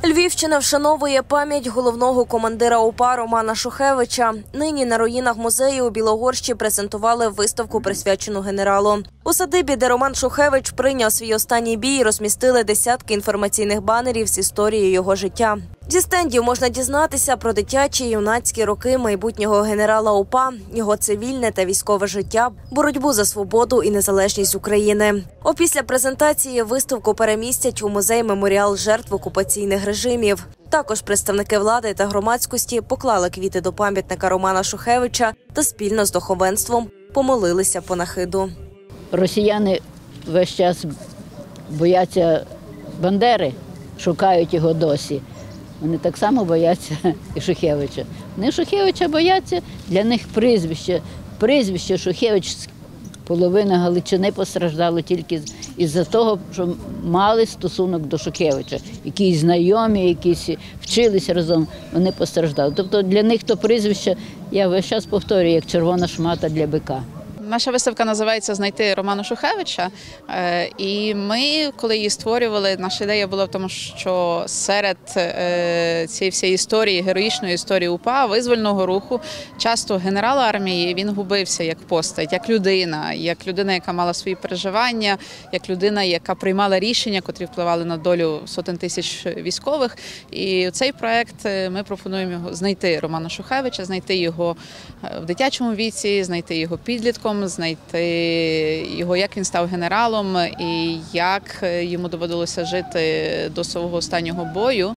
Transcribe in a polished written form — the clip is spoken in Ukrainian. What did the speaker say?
Львівщина вшановує пам'ять головного командира УПА Романа Шухевича. Нині на руїнах музею у Білогорщі презентували виставку, присвячену генералу. У садибі, де Роман Шухевич прийняв свій останній бій, розмістили десятки інформаційних банерів з історією його життя. Зі стендів можна дізнатися про дитячі, юнацькі роки майбутнього генерала УПА, його цивільне та військове життя, боротьбу за свободу і незалежність України. Опісля презентації виставку перемістять у музей-меморіал жертв окупаційних режимів. Також представники влади та громадськості поклали квіти до пам'ятника Романа Шухевича та спільно з духовенством помолилися панахиду. Росіяни весь час бояться Бандери, шукають його досі. Вони так само бояться і Шухевича. Вони Шухевича бояться, для них прізвище Шухевич, половина Галичини постраждало тільки із-за того, що мали стосунок до Шухевича. Якісь знайомі, якісь вчилися разом, вони постраждали. Тобто для них то прізвище, я весь час повторюю, як червона шмата для бика. Наша виставка називається «Знайти Романа Шухевича». І ми, коли її створювали, наша ідея була в тому, що серед цієї всієї історії, героїчної історії УПА, визвольного руху, часто генерал армії, він губився як постать, як людина, яка мала свої переживання, як людина, яка приймала рішення, котрі впливали на долю сотень тисяч військових. І цей проект ми пропонуємо знайти Романа Шухевича, знайти його в дитячому віці, знайти його підлітком, знайти його, як він став генералом і як йому доводилося жити до свого останнього бою.